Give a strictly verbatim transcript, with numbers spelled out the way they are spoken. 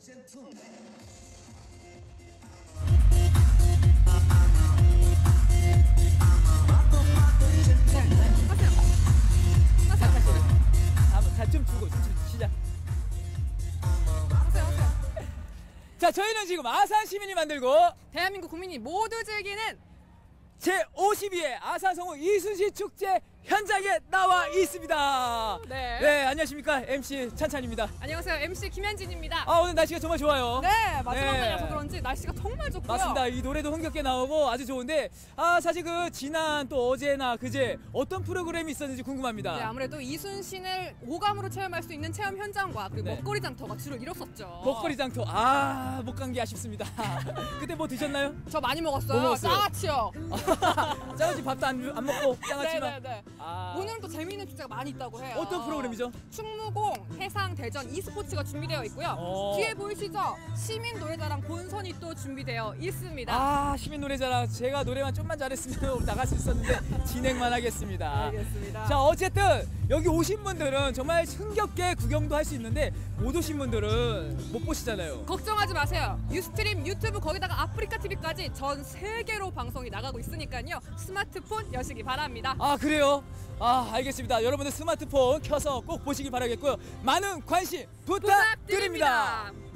좀 주고 시작. 하세요, 하세요. 자, 저희는 지금 아산 시민이 만들고 대한민국 국민이 모두 즐기는 제오십이 회 아산성우 이순신 축제 현장에 나와 있습니다. 네. 네, 안녕하십니까. 엠씨 찬찬입니다. 안녕하세요. 엠씨 김현진입니다. 아, 오늘 날씨가 정말 좋아요. 네, 마지막 네. 날이라서 그런지 날씨가 정말 좋고요. 맞습니다. 이 노래도 흥겹게 나오고 아주 좋은데, 아, 사실 그 지난 또 어제나 그제 어떤 프로그램이 있었는지 궁금합니다. 네, 아무래도 이순신을 오감으로 체험할 수 있는 체험 현장과 그리고 네. 먹거리 장터가 주를 이뤘었죠. 먹거리 장터, 아, 못 간 게 아쉽습니다. 그때 뭐 드셨나요? 저 많이 먹었어요. 뭐 먹었어요? 짜치요. 짜가지 밥도 안, 안 먹고 짱아찌만. 네네네. 아. 오늘은 또 재미있는 축제가 많이 있다고 해요. 어떤 프로그램이죠? 충무공, 해상, 대전, e스포츠가 준비되어 있고요. 어. 뒤에 보이시죠? 시민 노래자랑 본선이 또 준비되어 있습니다. 아, 시민 노래자랑 제가 노래만 좀만 잘했으면 나갈 수 있었는데 진행만 하겠습니다. 알겠습니다. 자, 어쨌든 여기 오신 분들은 정말 흥겹게 구경도 할 수 있는데 못 오신 분들은 못 보시잖아요. 걱정하지 마세요. 유스트림, 유튜브 거기다가 아프리카 티비까지 전 세계로 방송이 나가고 있으니까요. 스마트폰 여시기 바랍니다. 아, 그래요? 아, 알겠습니다. 여러분들 스마트폰 켜서 꼭 보시기 바라겠고요. 많은 관심 부탁드립니다. 부탁드립니다.